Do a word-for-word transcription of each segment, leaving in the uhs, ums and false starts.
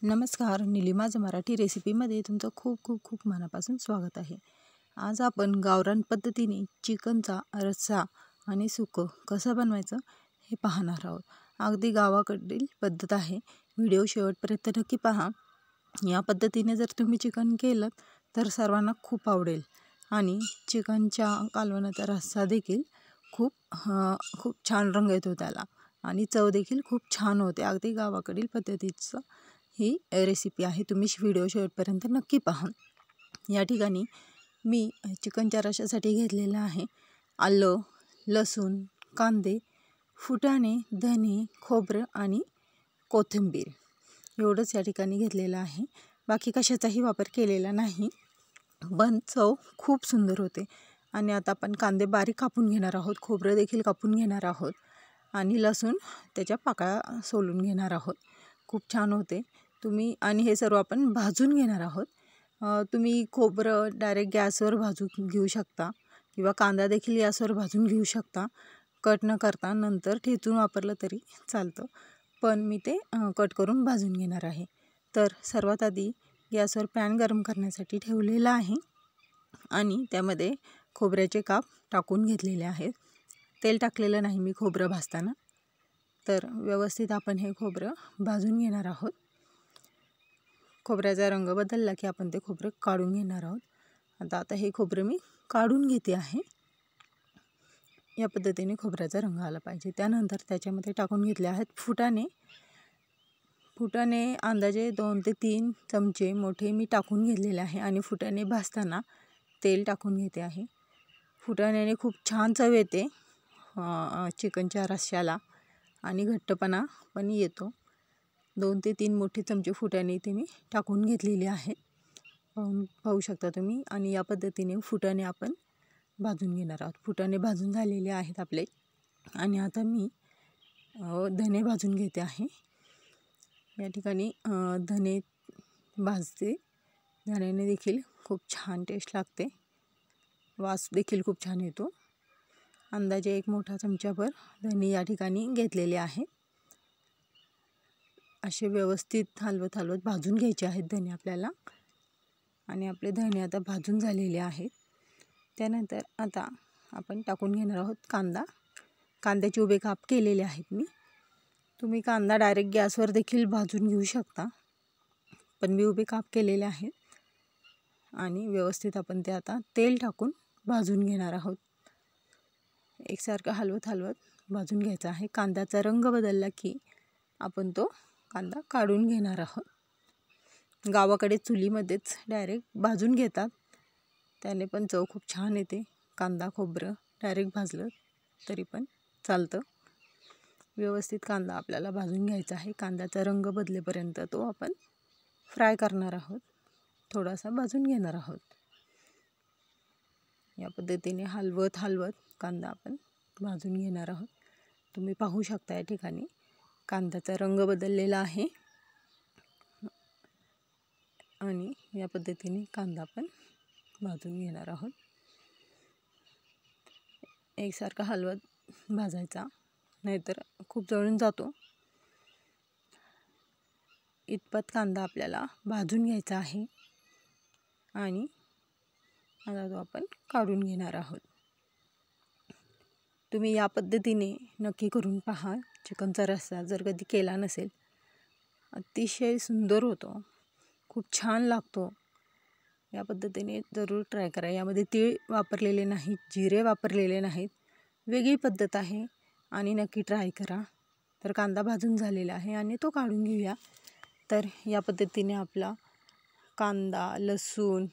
नमस्कार, निलिमाज मराठी रेसिपीमध्ये तुमचं खूप खूप खूप मनापासून स्वागत आहे। आज आपण गावरान पद्धतीने चिकनचा रस्सा आणि सुकं कसं बनवायचं हे पाहणार आहोत। अगदी गावाकडील पद्धत आहे। व्हिडिओ शेवटपर्यंत नक्की पहा। या पद्धतीने जर तुम्ही चिकन केलं तर सर्वांना खूप आवडेल आणि चिकनच्या कालवणाचा रस्सा देखील खूप खूप छान रंग येतो त्याला आणि चव देखील खूप छान होते। अगदी गावाकडील पद्धतीचं ही रेसिपी आहे। तुम्ही व्हिडिओ शेवटपर्यंत नक्की पहा। या ठिकाणी मी चिकनच्या रश्श्यासाठी घेतलेला आहे आलं, लसूण, कांदे, फुटाणे, धने, खोबरं आणि कोथिंबीर एवढंच या ठिकाणी घेतलेलं आहे। बाकी कशाचाही वापर केलेला नाही, पण चव खूप सुंदर होते। आणि आता आपण कांदे बारीक कापून घेणार आहोत, खोबरं देखील कापून घेणार आहोत आणि लसूण त्याच्या पाकळ्या सोलून घेणार आहोत। खूप छान होते तुम्ही आणि हे सर्व आपण भाजून घेणार आहोत। तुम्ही खोबरं डायरेक्ट गॅसवर भाजून घेऊ शकता किंवा कांदा देखील गॅसवर भाजून घेऊ शकता कट न करता, नंतर ठेचून वापरलं तरी चालतं, पण मी ते कट करून भाजून घेणार आहे। तर सर्वात आधी गॅसवर पॅन गरम करण्यासाठी ठेवलेला आहे आणि त्यामध्ये खोबऱ्याचे काप टाकून घेतलेले आहेत। तेल टाकलेलं नाही मी खोबरं भाजताना। तर व्यवस्थित आपण हे खोबरं भाजून घेणार आहोत। खोबऱ्याचा रंग बदलला की आपण ते खोबरं काढून घेणार आहोत। आता आता हे खोबरं मी काढून घेते आहे। या पद्धतीने खोबऱ्याचा रंग आला पाहिजे। त्यानंतर त्याच्यामध्ये टाकून घेतले आहेत फुटाणे। फुटाणे अंदाजे दोन ते तीन चमचे मोठे मी टाकून घेतलेले आहे आणि फुटाणे भाजताना तेल टाकून घेते आहे। फुटाण्याने खूप छान चव येते चिकनच्या रश्श्याला आणि घट्टपणा पण येतो। दोन ते तीन मोठे चमचे फुटाणे इथे मी टाकून घेतलेले आहेत, पाहून पाहू शकता तुम्ही। आणि या पद्धतीने फुटाणे आपण भाजून घेणार आहोत। फुटाणे भाजून झालेले आहेत आपले आणि आता मी धने भाजून घेते आहे। या ठिकाणी धने भाजते, धण्याने देखील खूप छान टेस्ट लागते, वास देखील खूप छान येतो। अंदाजे एक मोठा चमचाभर धने या ठिकाणी घेतलेले आहेत। असे व्यवस्थित हलवत हलवत भाजून घ्यायचे आहेत धने आपल्याला। आणि आपले धने आता भाजून झालेले आहेत। त्यानंतर आता आपण टाकून घेणार आहोत कांदा। कांद्याचे उभे काप केलेले आहेत मी। तुम्ही कांदा डायरेक्ट गॅसवर देखील भाजून घेऊ शकता, पण मी उभे काप केलेले आहेत आणि व्यवस्थित आपण ते आता तेल टाकून भाजून घेणार आहोत। एकसारखं हलवत हलवत भाजून घ्यायचा आहे। कांद्याचा रंग बदलला की आपण तो कांदा काढून घेणार आहोत। गावाकडे चुलीमध्येच डायरेक्ट भाजून घेतात, त्याने पण चव खूप छान येते। कांदा खोबरं डायरेक्ट भाजलं तरी पण चालतं। व्यवस्थित कांदा आपल्याला भाजून घ्यायचा आहे। कांद्याचा रंग बदलेपर्यंत तो आपण फ्राय करणार आहोत, थोडासा भाजून घेणार आहोत। या पद्धतीने हलवत हलवत कांदा आपण भाजून घेणार आहोत। तुम्ही पाहू शकता या ठिकाणी कांद्याचा रंग बदललेला आहे आणि या पद्धतीने कांदा आपण भाजून घेणार आहोत। एकसारखा हलवत भाजायचा, नाहीतर खूप जळून जातो। इतपत कांदा आपल्याला भाजून घ्यायचा आहे आणि आता तो आपण काढून घेणार आहोत। तुम्ही या पद्धतीने नक्की करून पहा। चिकनचा रस्सा जर कधी केला नसेल, अतिशय सुंदर होतो, खूप छान लागतो। या पद्धतीने जरूर ट्राय करा। यामध्ये तीळ वापरलेले नाहीत, जिरे वापरलेले नाहीत, वेगळी पद्धत आहे आणि नक्की ट्राय करा। तर कांदा भाजून झालेला आहे आणि तो काढून घेऊया। तर या पद्धतीने आपला कांदा, लसूण,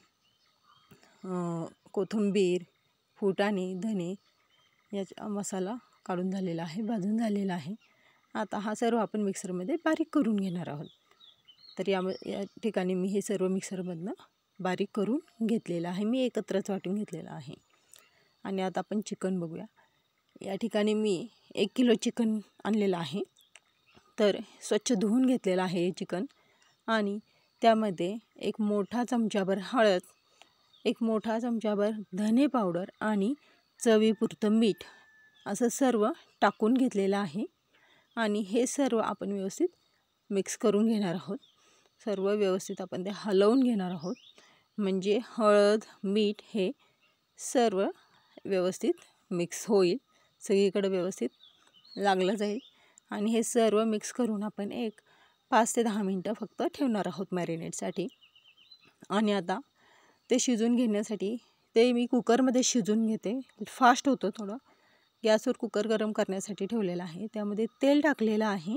कोथिंबीर, फुटाणे, धने याचा मसाला काढून झालेला आहे, भाजून झालेला आहे। आता हा सर्व आपण मिक्सरमध्ये बारीक करून घेणार आहोत। तर या या ठिकाणी मी हे सर्व मिक्सरमधनं बारीक करून घेतलेलं आहे, मी एकत्रच वाटून घेतलेलं आहे। आणि आता आपण चिकन बघूया। या ठिकाणी मी एक किलो चिकन आणलेलं आहे। तर स्वच्छ धुवून घेतलेलं आहे हे चिकन आणि त्यामध्ये एक मोठा चमचाभर हळद, एक मोठा चमचाभर धने पावडर आणि चवीपुरतं मीठ असं सर्व टाकून घेतलेलं आहे। आणि हे सर्व आपण व्यवस्थित मिक्स करून घेणार आहोत। सर्व व्यवस्थित आपण ते हलवून घेणार आहोत, म्हणजे हळद मीठ हे सर्व व्यवस्थित मिक्स होईल, सगळीकडे व्यवस्थित लागलं जाईल। आणि हे सर्व मिक्स करून आपण एक पाच ते दहा मिनटं फक्त ठेवणार आहोत मॅरिनेटसाठी। आणि आता ते शिजून घेण्यासाठी ते मी कुकरमध्ये शिजून घेते, फास्ट होतं थोडं। गॅसवर कुकर गरम करण्यासाठी ठेवलेला आहे, त्यामध्ये तेल टाकलेलं आहे,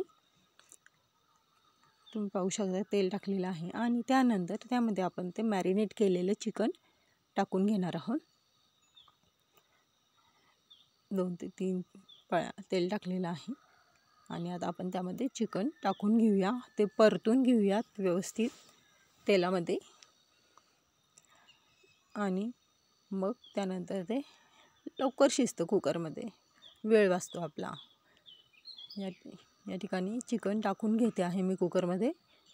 तुम्ही पाहू शकता तेल टाकलेलं आहे। आणि त्यानंतर त्यामध्ये आपण ते मॅरिनेट केलेलं चिकन टाकून घेणार आहोत। दोन ते तीन पळ्या तेल टाकलेलं आहे आणि आता आपण त्यामध्ये चिकन टाकून घेऊया, ते परतून घेऊयात व्यवस्थित तेलामध्ये। आणि मग त्यानंतर ते लवकर शिजतं, कुकरमध्ये वेळ वाचतो आपला। या या ठिकाणी चिकन टाकून घेते आहे मी कुकरमध्ये।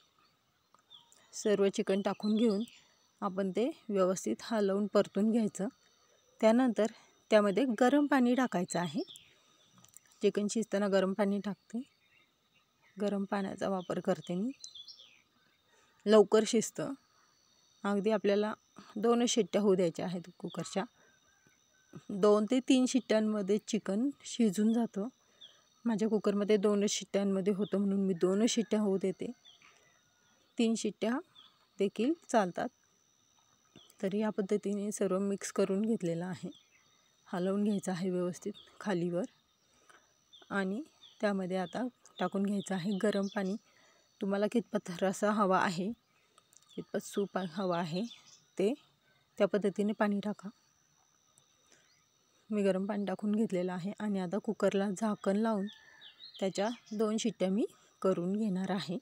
सर्व चिकन टाकून घेऊन आपण ते व्यवस्थित हलवून परतून घ्यायचं। त्यानंतर त्यामध्ये गरम पाणी टाकायचं आहे, चिकन शिजताना गरम पाणी टाकते, गरम पाण्याचा वापर करते मी, लवकर शिजतं। अगदी आपल्याला दोनच शिट्ट्या होऊ द्यायच्या आहेत कुकरच्या, दोन ते तीन शिट्ट्यांमध्ये चिकन शिजून जातं। माझ्या कुकरमध्ये दोनच शिट्ट्यांमध्ये होतं म्हणून मी दोनच शिट्ट्या होऊ देते, तीन शिट्ट्या देखील चालतात। तरी या पद्धतीने सर्व मिक्स करून घेतलेलं आहे, हलवून घ्यायचं आहे व्यवस्थित खालीवर। आणि त्यामध्ये आता टाकून घ्यायचं आहे गरम पाणी। तुम्हाला कितपत रस्सा हवा आहे, कितपत सूप हवा आहे, ते त्या पद्धतीने पाणी टाका। मी गरम पाणी टाकून घेतलेलं आहे आणि आता कुकरला झाकण लावून त्याच्या दोन शिट्ट्या मी करून घेणार आहे।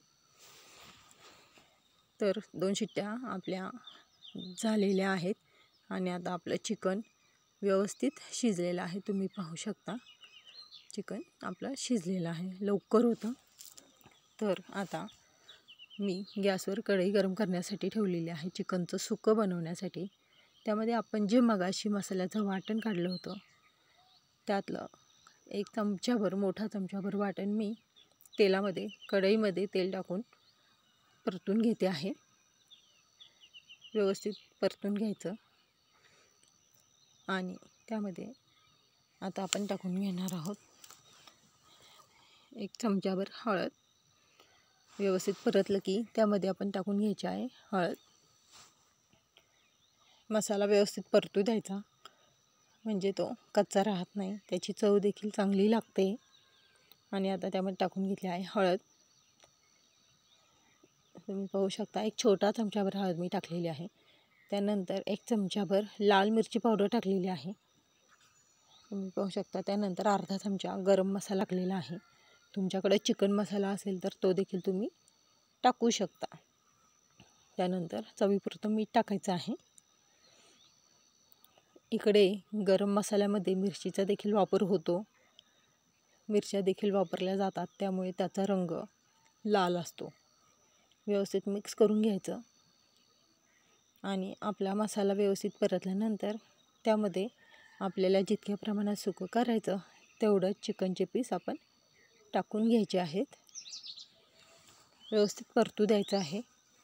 तर दोन शिट्ट्या आपल्या झालेल्या आहेत आणि आता आपलं चिकन व्यवस्थित शिजलेलं आहे, तुम्ही पाहू शकता चिकन आपलं शिजलेलं आहे, लवकर होतं। तर आता मी गॅसवर कढई गरम करण्यासाठी ठेवलेली आहे चिकनचं सुकं बनवण्यासाठी। त्यामध्ये आपण जे मगाशी मसाल्याचं वाटण काढलं होतं त्यातलं एक चमचाभर, मोठा चमचाभर वाटण मी तेलामध्ये, कढईमध्ये तेल टाकून परतून घेते आहे, व्यवस्थित परतून घ्यायचं। आणि त्यामध्ये आता आपण टाकून घेणार आहोत एक चमचाभर हळद, व्यवस्थित परतलं की त्यामध्ये आपण टाकून घ्यायची आहे हळद। मसाला व्यवस्थित परतू द्यायचा, म्हणजे तो कच्चा राहत नाही, त्याची चव देखील चांगली लागते। आणि आता त्यामध्ये टाकून घेतली आहे हळद, तुम्ही पाहू शकता एक छोटा चमचाभर हळद मी टाकलेली आहे। त्यानंतर एक चमचाभर लाल मिरची पावडर टाकलेली आहे, तुम्ही पाहू शकता। त्यानंतर अर्धा चमचा गरम मसाला टाकलेला आहे, तुमच्याकडे चिकन मसाला असेल तर तो देखील तुम्ही टाकू शकता। त्यानंतर चवीपुरतं मीठ टाकायचं आहे। इकडे गरम मसाल्यामध्ये मिरचीचा देखील वापर होतो, मिरच्या देखील वापरल्या जातात, त्यामुळे त्याचा रंग लाल असतो। व्यवस्थित मिक्स करून घ्यायचं आणि आपला मसाला व्यवस्थित परतल्यानंतर त्यामध्ये आपल्याला जितक्या प्रमाणात सुकं करायचं तेवढं चिकनचे पीस आपण टाकून घ्यायचे आहेत, व्यवस्थित परतू द्यायचं आहे।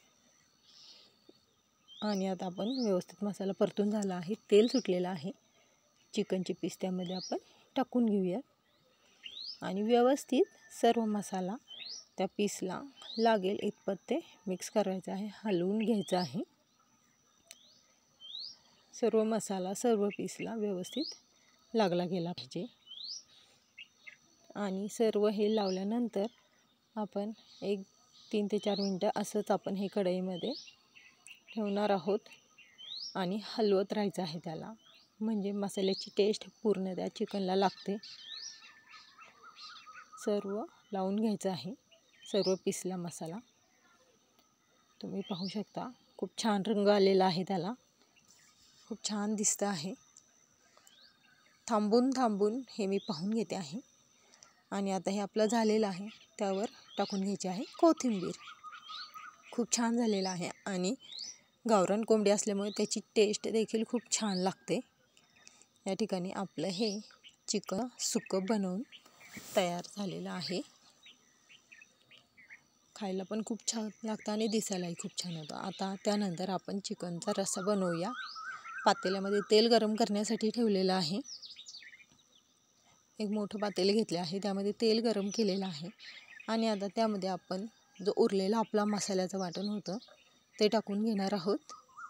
आणि आता आपण व्यवस्थित मसाला परतून झाला आहे, तेल सुटलेलं आहे, चिकनचे पीस त्यामध्ये आपण टाकून घेऊयात आणि व्यवस्थित सर्व मसाला त्या पीसला लागेल इतपत ते मिक्स करायचं आहे, हलवून घ्यायचं आहे। सर्व मसाला सर्व पीसला व्यवस्थित लागला गेला पाहिजे। आणि सर्व हे लावल्यानंतर आपण एक तीन ते चार मिनटं असंच आपण हे कढईमध्ये ठेवणार आहोत आणि हलवत राहायचं आहे त्याला, म्हणजे मसाल्याची टेस्ट पूर्ण त्या चिकनला लागते। सर्व लावून घ्यायचं आहे, सर्व पीसला मसाला, तुम्ही पाहू शकता खूप छान रंग आलेला आहे त्याला, खूप छान दिसतं आहे। थांबून थांबून हे मी पाहून घेते आहे। आणि आता हे आपलं झालेलं आहे, त्यावर टाकून घ्यायची आहे कोथिंबीर। खूप छान झालेलं आहे आणि गावरान कोंबडी असल्यामुळे त्याची टेस्ट देखील खूप छान लागते। या ठिकाणी आपलं हे चिकन सुकं बनवून तयार झालेलं आहे। खायला पण खूप छान लागतं आणि दिसायलाही खूप छान होतं. आता त्यानंतर आपण चिकनचा रस्सा बनवूया. पातेल्यामध्ये तेल गरम करण्यासाठी ठेवलेलं आहे. एक मोठं पातेले घेतले आहे, त्यामध्ये तेल गरम केलेलं आहे आणि आता त्यामध्ये आपण जो उरलेला आपला मसाल्याचं वाटण होतं ते टाकून घेणार आहोत.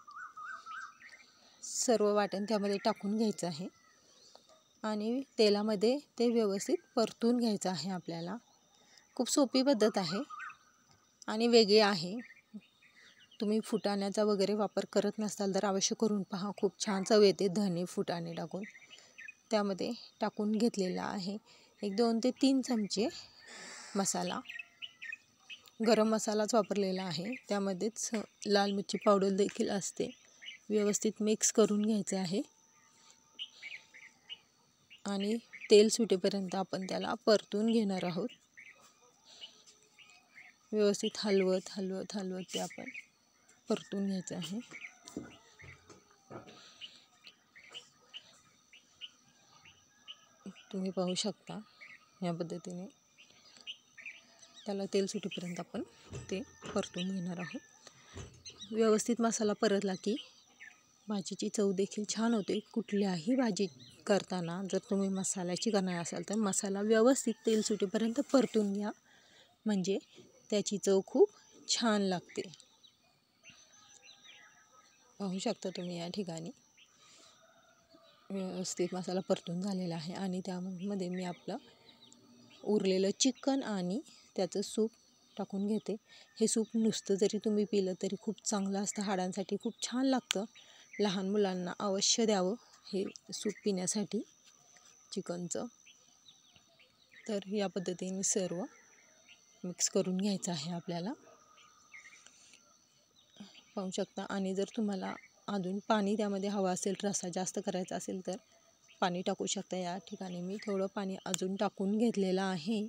सर्व वाटण त्यामध्ये टाकून घ्यायचं आहे आणि तेलामध्ये ते व्यवस्थित परतून घ्यायचं आहे. आपल्याला खूप सोपी पद्धत आहे आणि वेगळी आहे. तुम्ही फुटाण्याचा वगैरे वापर करत नसाल तर अवश्य करून पहा, खूप छान चव येते. धने फुटाणे टाकून त्यामध्ये टाकून घेतलेला आहे. एक दोन ते तीन चमचे मसाला, गरम मसालाच वापरलेला आहे. त्यामध्येच लाल मिरची पावडर देखील असते. व्यवस्थित मिक्स करून घ्यायचे आहे आणि तेल सुटेपर्यंत आपण त्याला परतून घेणार आहोत. व्यवस्थित हलवत हलवत हलवत ते आपण परतून घ्यायचं आहे. तुम्ही पाहू शकता या पद्धतीने त्याला तेल सुटेपर्यंत आपण ते परतून घेणार आहोत. व्यवस्थित मसाला परतला की भाजीची चव देखील छान होते. कुठल्याही भाजी करताना जर तुम्ही मसाल्याची करणार असाल तर मसाला व्यवस्थित तेल सुटेपर्यंत परतून घ्या, म्हणजे त्याची चव खूप छान लागते. पाहू शकता तुम्ही या ठिकाणी व्यवस्थित मसाला परतून झालेला आहे आणि त्यामध्ये मी आपलं उरलेलं चिकन आणि त्याचं सूप टाकून घेते. हे सूप नुसतं जरी तुम्ही पिलं तरी खूप चांगलं असतं, हाडांसाठी खूप छान लागतं. लहान मुलांना अवश्य द्यावं हे सूप पिण्यासाठी चिकनचं. तर या पद्धतीने सर्व मिक्स करून घ्यायचं आहे आपल्याला, पाहू शकता. आणि जर तुम्हाला अजून पाणी त्यामध्ये हवं असेल, रस्सा जास्त करायचा असेल तर पाणी टाकू शकता. या ठिकाणी मी थोडं पाणी अजून टाकून घेतलेलं आहे.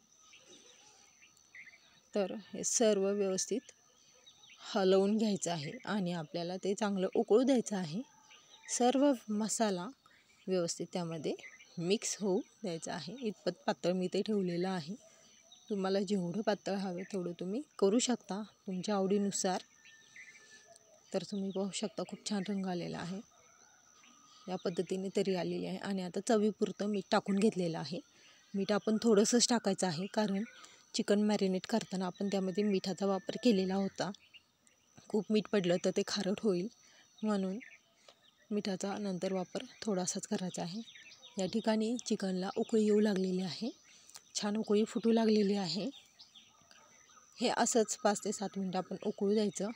तर हे सर्व व्यवस्थित हलवून घ्यायचं आहे आणि आपल्याला ते चांगलं उकळू द्यायचं आहे. सर्व मसाला व्यवस्थित त्यामध्ये मिक्स होऊ द्यायचा आहे. इतपत पातळ मी ते ठेवलेलं आहे. तुम्हाला जेवढं पातळ हवे तेवढं तुम्ही करू शकता तुमच्या आवडीनुसार. तर तुम्ही पाहू शकता खूप छान रंग आलेला आहे. या पद्धतीने तरी आलेली आहे आणि आता चवीपुरतं मीठ टाकून घेतलेलं आहे. मीठ आपण थोडंसंच टाकायचं आहे, कारण चिकन मॅरिनेट करताना आपण त्यामध्ये मिठाचा वापर केलेला होता. खूप मीठ पडलं तर ते खारट होईल, म्हणून मिठाचा नंतर वापर थोडासाच करायचा आहे. या ठिकाणी चिकनला उकळी येऊ लागलेली आहे, छान उकळी फुटू लागलेली आहे. हे असंच पाच ते सात मिनटं आपण उकळू द्यायचं,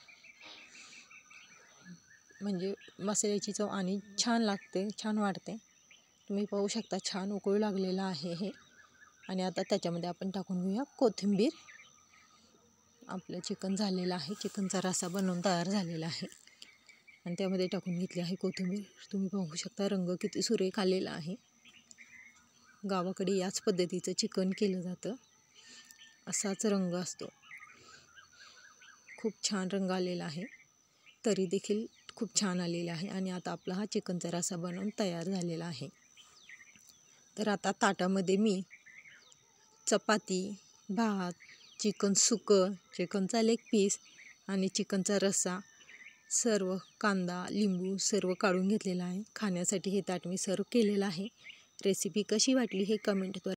म्हणजे मसाल्याची चव आणि छान लागते, छान वाढते. तुम्ही पाहू शकता छान उकळू लागलेलं आहे हे. आणि आता त्याच्यामध्ये आपण टाकून घेऊया कोथिंबीर. आपलं चिकन झालेलं आहे, चिकनचा रस्सा बनवून तयार झालेला आहे आणि त्यामध्ये टाकून घेतली आहे कोथिंबीर. तुम्ही पाहू शकता रंग किती सुरेख आलेला आहे. गावाकडे याच पद्धतीचं चिकन केलं जातं, असाच रंग असतो. खूप छान रंग आलेला आहे, तरी देखील खूप छान आलेला आहे. आणि आता आपला हा चिकनचा रस्सा बनवून तयार झालेला आहे. तर आता ताटामध्ये मी चपाती, भात, चिकन सुकं, चिकनचा लेग पीस आणि चिकनचा रस्सा, सर्व कांदा लिंबू सर्व काढून घेतलेला आहे. खाण्यासाठी हे ताट मी सर्व केलेलं आहे. रेसिपी कशी वाटली हे कमेंटद्वारे